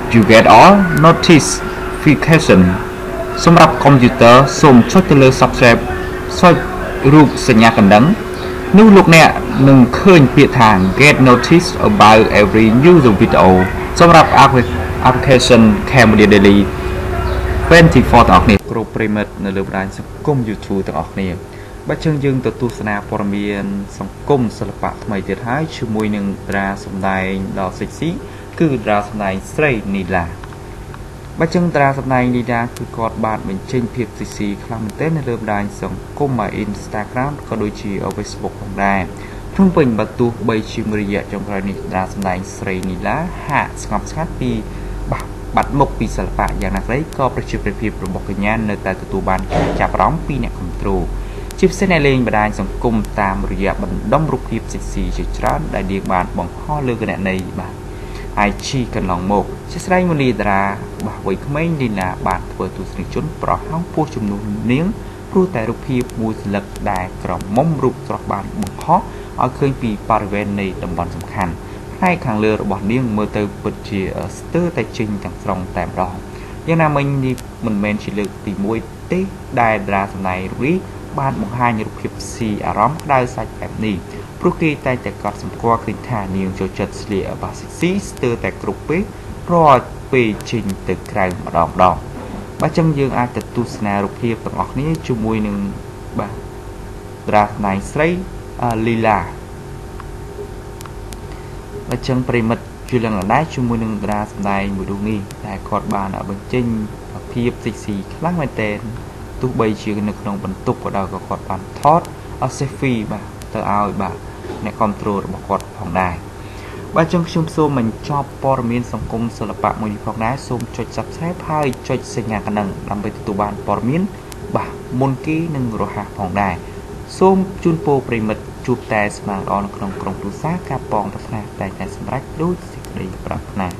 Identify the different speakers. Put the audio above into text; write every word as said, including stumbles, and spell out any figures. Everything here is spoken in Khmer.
Speaker 1: you get all notification សម្រាប់ computer សូមចុចទៅលើ subscribe ចុចរូបសញ្ញាកណ្ដឹងនោះលោកអ្នកនឹងឃើញពាក្យថា get notice about every new video សម្រាប់ application Cambodia Daily ยี่สิบสี่ទាំងអស់គ្នាគ្រប់ប្រិមិត្តនៅលើបណ្ដាញសង្គម YouTube ទាំងអស់គ្នាបើចឹងយើងទៅទស្សនាព័ត៌មានសង្គមសិល្បៈថ្មីទៀតហើយជាមួយនឹងតារាសម្ដែងដ៏ sexy គឺតារាសម្ដែងស្រីនីឡាបើចឹងតារាសម្ដែងនីឡាគឺគាត់បានបញ្ចេញភាព sexy ខ្លាំងមែនទែននៅលើបណ្ដាញសង្គម Instagram ក៏ដូចជា Facebook ផងដែរក្នុងពេញបើទោះបីជារយៈចុងក្រោយនេះតារាសម្ដែងស្រីនីឡាហាក់ស្ងប់ស្ងាត់ពីបាត់មុខពីសិល្បៈយ៉ាងណាក្ដីក៏ប្រជាប្រិយភាពរបស់កញ្ញានៅតែទទួលបានការចាប់អារម្មណ៍ពីអ្នកគ្រប់គ្រងជាពិសេសអ្នកលេងបណ្ដាញសង្គមតាមរយៈបណ្ដុំរូបភាព sexy ជាច្រើនដែលនាងបានបង្ហោះលើគណនីបាទ ไอ จี កន្លងមកជាស្រីមនីតារារបស់វ័យក្មេងនីឡាបានធ្វើទស្សនិកជនប្រហោងពោះជំនួសនាងព្រោះតែរូបភាពមួយស្លឹកដែលក្រមុំរូបស្រស់បានបង្ហោះឲ្យឃើញពីបរិវេណនៃតំបន់សំខាន់ផ្នែកខាងលើរបស់នាងមើលទៅពិតជាស្ទើរតែចេញទាំងស្រុងតែម្ដងយ៉ាងណាមិញនេះមិនមែនជាលើកទីមួយទេដែលតារាសម្ដែងរូបនេះបានបង្ហាញរូបភាពស៊ីអារម្មណ៍ក្តៅសាច់បែបនេះព្រោះគេតែតែកត់សម្គាល់ឃើញថានាងចូលចិត្តស្លៀកបាសស៊ីស្ទើរតែគ្រប់ពេលរាល់ពេលចេញទៅក្រៅម្ដងម្ដងបើចឹងយើងអាចទៅទស្សនារូបភាពទាំងអស់គ្នាជាមួយនឹងបាទតារាសម្ដែងស្រីលីឡាបើចឹងប្រិមិត្តជួយឡើងដែរជាមួយនឹងតារាសម្ដែងមួយរូបនេះតែគាត់បានបញ្ចេញភាព sexy ខ្លាំងមែនទែនទោះបីជានៅក្នុងបន្ទប់ក៏ដោយក៏គាត់បានថត selfie បាទទៅឲ្យបាទអ្នកគ្រប់គ្រងរបស់គាត់ផងដែរបើចឹងខ្ញុំសូមបញ្ចប់ព័ត៌មានសង្គមសិល្បៈមួយនេះផងដែរសូមចុច Subscribe ហើយចុចសញ្ញាកណ្ដឹងដើម្បីទទួលបានព័ត៌មានបាទមុនគេនិងរហ័សផងដែរសូមជូនពរប្រិមិត្តជួបតែស្មារតីល្អនៅក្នុងក្រុមគ្រួសារការប៉ងប្រាថ្នាតែតែសម្រេចដូចសេចក្តីប្រាថ្នា